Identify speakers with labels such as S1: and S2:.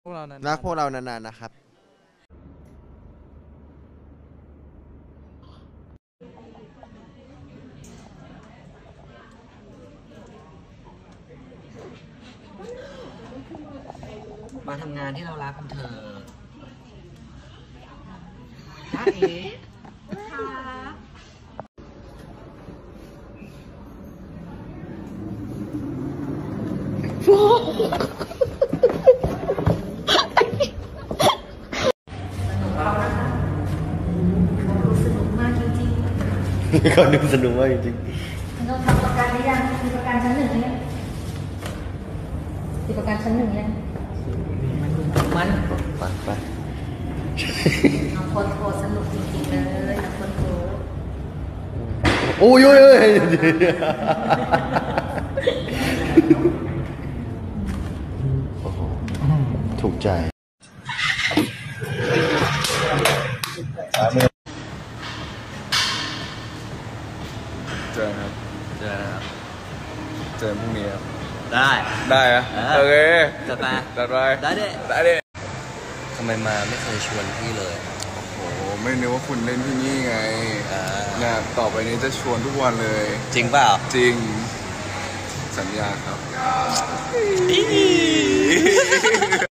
S1: พวกเรานานๆ
S2: รักพวกเรานานๆนะครับ
S3: มาทำงานที่เรารักกันเถอะจ้าเอ๋
S4: สนุกมากจริงๆ
S2: เขาดูสนุกมากจริง
S4: เราทำประกันหรือยังมีประกันชั้นหนึ่งเนี่ยมีประกันชั้นหนึ่งยัง
S3: มัน
S2: ๆไป
S4: น้องโคตรสนุกจริงๆเลยน้องโคตร
S2: โอ้ยโอ้โหถูกใจ
S5: เจอครับเจอครับเจอพรุ่งนี้ครับ
S3: ได้
S5: ได้อะโอเค
S3: จัดไป
S5: จัดไป
S3: ได้ดิ
S5: ได้ดิ
S2: ทำไมมาไม่เคยชวนพี่เลย
S5: โอ้โหไม่นึกว่าคุณเล่นที่นี่ไงเนี่ยต่อไปนี้จะชวนทุกวันเลย
S2: จริงเปล่า
S5: จริงสัญญาครับ